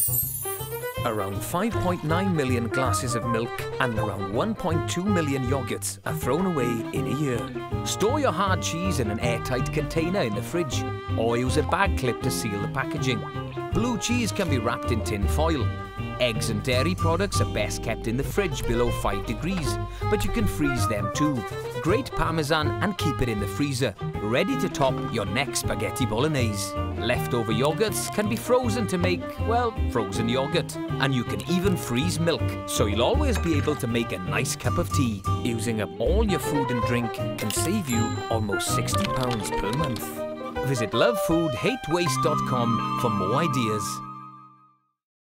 Around 5.9 million glasses of milk and around 1.2 million yogurts are thrown away in a year. Store your hard cheese in an airtight container in the fridge or use a bag clip to seal the packaging. Blue cheese can be wrapped in tin foil. Eggs and dairy products are best kept in the fridge below 5 degrees, but you can freeze them too. Grate Parmesan and keep it in the freezer, ready to top your next spaghetti bolognese. Leftover yogurts can be frozen to make, well, frozen yogurt. And you can even freeze milk, so you'll always be able to make a nice cup of tea. Using up all your food and drink can save you almost £60 per month. Visit lovefoodhatewaste.com for more ideas.